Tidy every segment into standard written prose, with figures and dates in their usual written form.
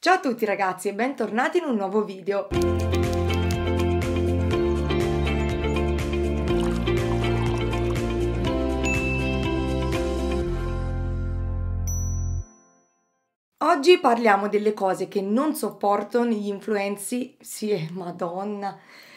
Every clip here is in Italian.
Ciao a tutti ragazzi e bentornati in un nuovo video. Oggi parliamo delle cose che non sopporto negli influencer. Sì, madonna.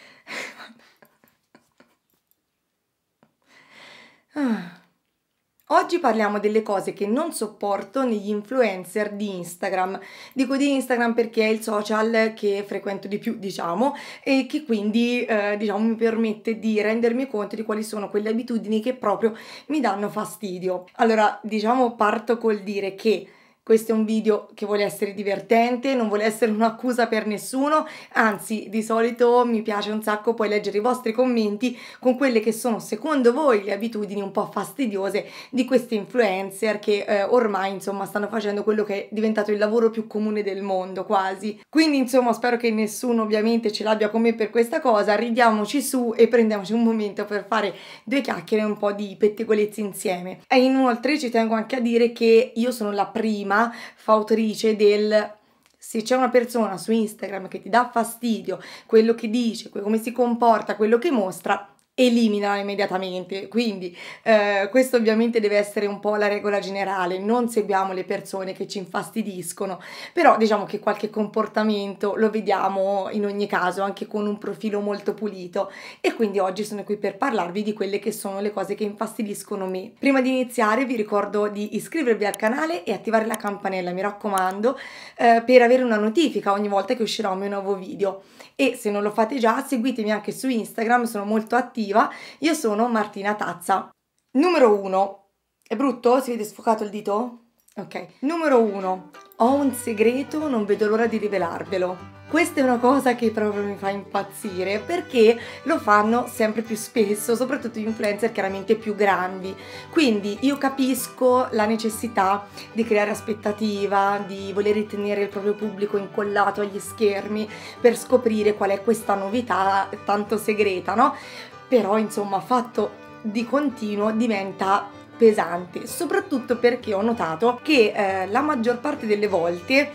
Oggi parliamo delle cose che non sopporto negli influencer di Instagram. Dico di Instagram perché è il social che frequento di più, diciamo, e che quindi, mi permette di rendermi conto di quali sono quelle abitudini che proprio mi danno fastidio. Allora, parto col dire che questo è un video che vuole essere divertente, non vuole essere un'accusa per nessuno, anzi di solito mi piace un sacco poi leggere i vostri commenti con quelle che sono secondo voi le abitudini un po' fastidiose di questi influencer che ormai insomma stanno facendo quello che è diventato il lavoro più comune del mondo quasi. Quindi insomma spero che nessuno ovviamente ce l'abbia con me per questa cosa, ridiamoci su e prendiamoci un momento per fare due chiacchiere e un po' di pettegolezzi insieme. E inoltre ci tengo anche a dire che io sono la prima fautrice del se c'è una persona su Instagram che ti dà fastidio, quello che dice, come si comporta, quello che mostra, eliminala immediatamente. Quindi questo ovviamente deve essere un po' la regola generale, non seguiamo le persone che ci infastidiscono, però diciamo che qualche comportamento lo vediamo in ogni caso anche con un profilo molto pulito, e quindi oggi sono qui per parlarvi di quelle che sono le cose che infastidiscono me. Prima di iniziare vi ricordo di iscrivervi al canale e attivare la campanella, mi raccomando, per avere una notifica ogni volta che uscirà un mio nuovo video. E se non lo fate già, seguitemi anche su Instagram, sono molto attiva, io sono Martina Tazza. Numero 1. È brutto? Si vede sfocato il dito? Ok. Numero 1. Ho un segreto, non vedo l'ora di rivelarvelo. Questa è una cosa che proprio mi fa impazzire perché lo fanno sempre più spesso, soprattutto gli influencer chiaramente più grandi. Quindi io capisco la necessità di creare aspettativa, di voler ritenere il proprio pubblico incollato agli schermi per scoprire qual è questa novità tanto segreta, no? Però insomma fatto di continuo diventa pesante, soprattutto perché ho notato che la maggior parte delle volte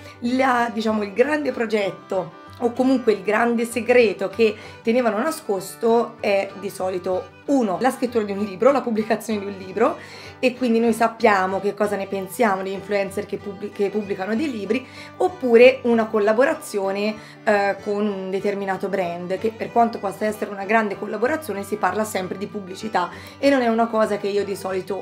il grande progetto o comunque il grande segreto che tenevano nascosto è di solito la scrittura di un libro, la pubblicazione di un libro, e quindi noi sappiamo che cosa ne pensiamo di influencer che pubblicano dei libri, oppure una collaborazione con un determinato brand, che per quanto possa essere una grande collaborazione si parla sempre di pubblicità e non è una cosa che io di solito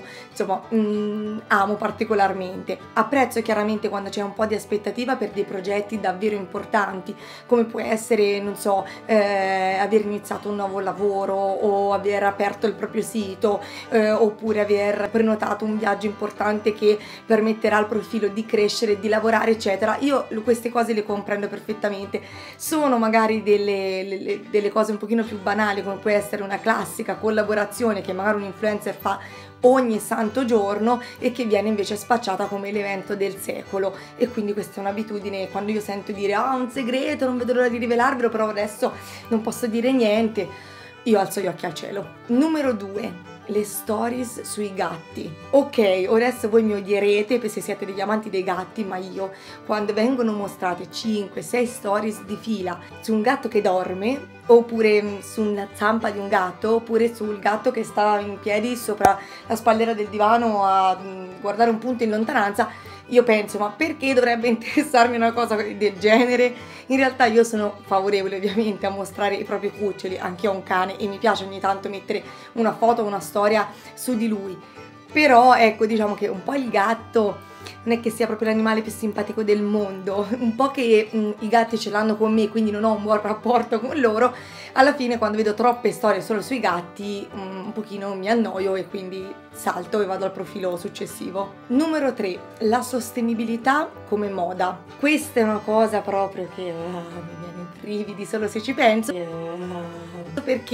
amo particolarmente. Apprezzo chiaramente quando c'è un po' di aspettativa per dei progetti davvero importanti, come può essere, aver iniziato un nuovo lavoro o aver aperto il proprio sito, oppure aver prenotato un viaggio importante che permetterà al profilo di crescere, di lavorare, eccetera. Io queste cose le comprendo perfettamente. Sono magari delle cose un pochino più banali, come può essere una classica collaborazione che magari un influencer fa ogni santo giorno e che viene invece spacciata come l'evento del secolo, e quindi questa è un'abitudine. Quando io sento dire un segreto, non vedo l'ora di rivelarvelo, però adesso non posso dire niente, io alzo gli occhi al cielo. Numero 2. Le stories sui gatti. Ok, ora adesso voi mi odierete se siete degli amanti dei gatti, ma io quando vengono mostrate 5-6 stories di fila su un gatto che dorme, oppure su una zampa di un gatto, oppure sul gatto che sta in piedi sopra la spallera del divano a guardare un punto in lontananza, io penso, ma perché dovrebbe interessarmi una cosa del genere? In realtà io sono favorevole ovviamente a mostrare i propri cuccioli, anche io ho un cane e mi piace ogni tanto mettere una foto o una storia su di lui, però ecco, diciamo che un po' il gatto non è che sia proprio l'animale più simpatico del mondo, un po' che i gatti ce l'hanno con me, quindi non ho un buon rapporto con loro. Alla fine quando vedo troppe storie solo sui gatti un pochino mi annoio e quindi salto e vado al profilo successivo. Numero 3. La sostenibilità come moda. Questa è una cosa proprio che mi viene i brividi solo se ci penso, perché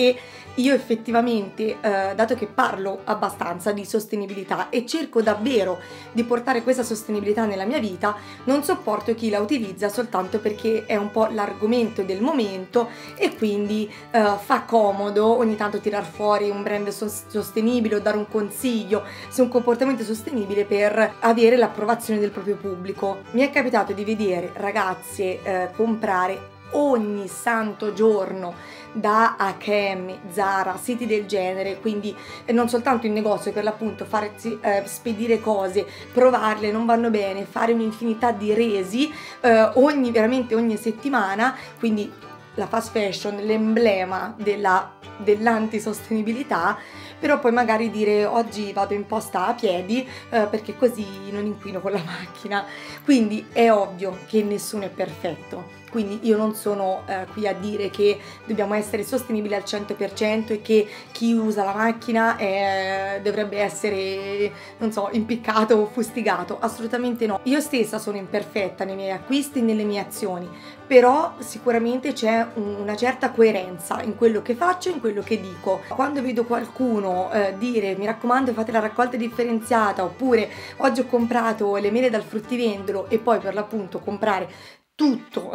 Io effettivamente, dato che parlo abbastanza di sostenibilità e cerco davvero di portare questa sostenibilità nella mia vita, non sopporto chi la utilizza soltanto perché è un po' l'argomento del momento e quindi fa comodo ogni tanto tirar fuori un brand sostenibile o dare un consiglio su un comportamento sostenibile per avere l'approvazione del proprio pubblico. Mi è capitato di vedere ragazze comprare ogni santo giorno da H&M, Zara, siti del genere, quindi non soltanto in negozio, per l'appunto farsi spedire cose, provarle, non vanno bene, fare un'infinità di resi veramente ogni settimana, quindi la fast fashion, l'emblema dell'antisostenibilità, però poi magari dire oggi vado in posta a piedi perché così non inquino con la macchina. Quindi è ovvio che nessuno è perfetto, quindi io non sono qui a dire che dobbiamo essere sostenibili al 100% e che chi usa la macchina dovrebbe essere, non so, impiccato o fustigato, assolutamente no. Io stessa sono imperfetta nei miei acquisti e nelle mie azioni, però sicuramente c'è una certa coerenza in quello che faccio e in quello che dico. Quando vedo qualcuno dire mi raccomando fate la raccolta differenziata, oppure oggi ho comprato le mele dal fruttivendolo, e poi per l'appunto comprare tutto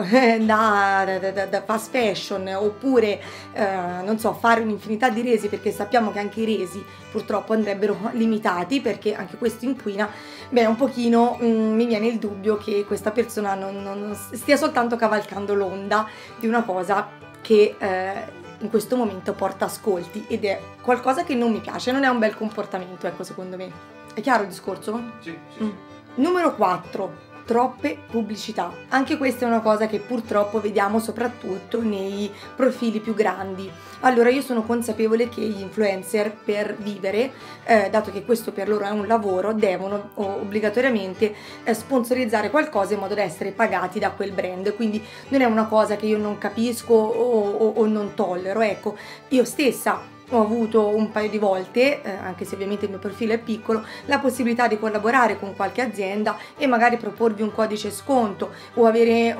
da fast fashion, oppure non so, fare un'infinità di resi, perché sappiamo che anche i resi purtroppo andrebbero limitati perché anche questo inquina, beh, un pochino mi viene il dubbio che questa persona non stia soltanto cavalcando l'onda di una cosa che in questo momento porta ascolti, ed è qualcosa che non mi piace, non è un bel comportamento, ecco, secondo me. È chiaro il discorso? Sì. Numero 4. Troppe pubblicità. Anche questa è una cosa che purtroppo vediamo soprattutto nei profili più grandi. Allora, io sono consapevole che gli influencer, per vivere, dato che questo per loro è un lavoro, devono obbligatoriamente sponsorizzare qualcosa in modo da essere pagati da quel brand, quindi non è una cosa che io non capisco o non tollero. Ecco, io stessa ho avuto un paio di volte, anche se ovviamente il mio profilo è piccolo, la possibilità di collaborare con qualche azienda e magari proporvi un codice sconto o avere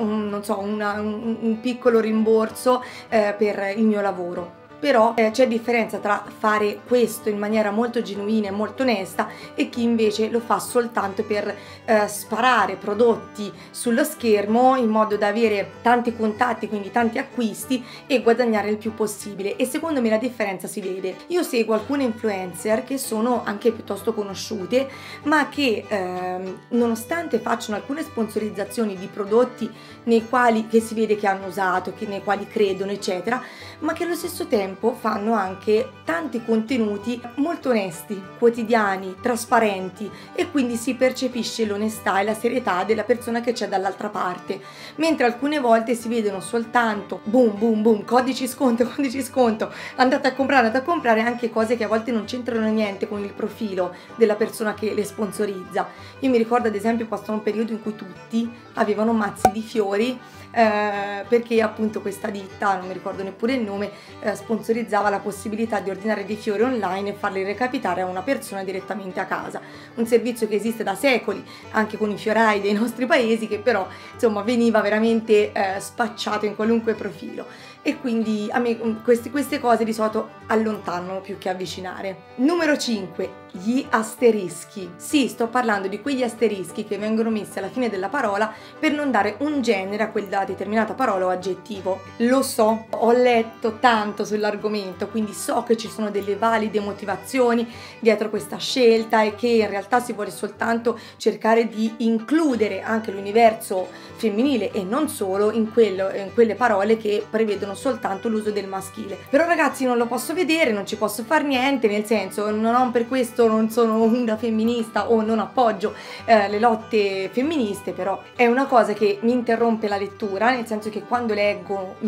un piccolo rimborso per il mio lavoro. Però c'è differenza tra fare questo in maniera molto genuina e molto onesta e chi invece lo fa soltanto per sparare prodotti sullo schermo in modo da avere tanti contatti, quindi tanti acquisti, e guadagnare il più possibile. E secondo me la differenza si vede. Io seguo alcune influencer che sono anche piuttosto conosciute, ma che nonostante facciano alcune sponsorizzazioni di prodotti che si vede che hanno usato, nei quali credono, eccetera, ma che allo stesso tempo fanno anche tanti contenuti molto onesti, quotidiani, trasparenti, e quindi si percepisce l'onestà e la serietà della persona che c'è dall'altra parte, mentre alcune volte si vedono soltanto boom boom boom, codici sconto, andate a comprare anche cose che a volte non c'entrano niente con il profilo della persona che le sponsorizza. Io mi ricordo ad esempio passato un periodo in cui tutti avevano mazzi di fiori perché appunto questa ditta, non mi ricordo neppure il nome, sponsorizzava la possibilità di ordinare dei fiori online e farli recapitare a una persona direttamente a casa, un servizio che esiste da secoli anche con i fiorai dei nostri paesi, che però insomma veniva veramente spacciato in qualunque profilo, e quindi a me queste cose di solito allontanano più che avvicinare. Numero 5. Gli asterischi. Sì, sto parlando di quegli asterischi che vengono messi alla fine della parola per non dare un genere a quella determinata parola o aggettivo. Lo so, ho letto tanto sull'argomento, quindi so che ci sono delle valide motivazioni dietro questa scelta e che in realtà si vuole soltanto cercare di includere anche l'universo femminile e non solo in quelle parole che prevedono soltanto l'uso del maschile. Però ragazzi, non lo posso vedere, non ci posso far niente, nel senso, per questo non sono una femminista o non appoggio le lotte femministe, però è una cosa che mi interrompe la lettura, nel senso che quando leggo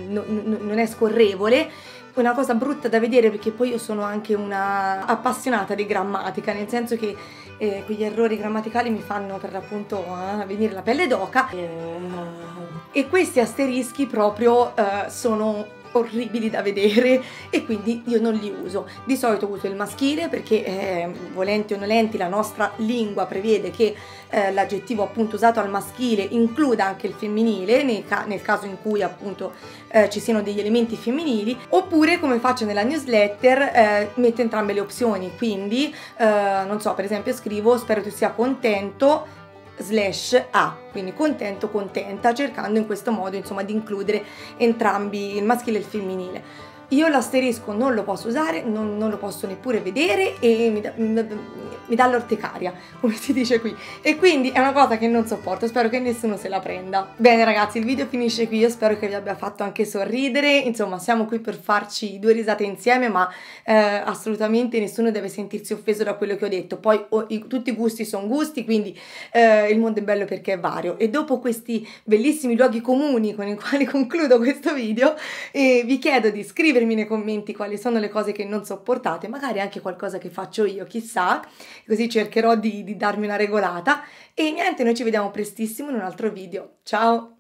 non è scorrevole. Una cosa brutta da vedere, perché poi io sono anche una appassionata di grammatica, nel senso che quegli errori grammaticali mi fanno per l'appunto venire la pelle d'oca, e questi asterischi proprio sono orribili da vedere e quindi io non li uso. Di solito uso il maschile perché volenti o nolenti la nostra lingua prevede che l'aggettivo appunto usato al maschile includa anche il femminile nel caso in cui appunto ci siano degli elementi femminili, oppure come faccio nella newsletter metto entrambe le opzioni, quindi non so, per esempio scrivo spero tu sia contento /a, quindi contento, contenta, cercando in questo modo insomma di includere entrambi, il maschile e il femminile. Io l'asterisco non lo posso usare, non lo posso neppure vedere e mi dà l'orticaria, come si dice qui, e quindi è una cosa che non sopporto, spero che nessuno se la prenda. Bene ragazzi, il video finisce qui, io spero che vi abbia fatto anche sorridere, insomma siamo qui per farci due risate insieme, ma assolutamente nessuno deve sentirsi offeso da quello che ho detto. Poi tutti i gusti sono gusti, quindi il mondo è bello perché è vario. E dopo questi bellissimi luoghi comuni con i quali concludo questo video, vi chiedo di scrivermi nei commenti quali sono le cose che non sopportate, magari anche qualcosa che faccio io, chissà, così cercherò di darmi una regolata. E niente, noi ci vediamo prestissimo in un altro video. Ciao!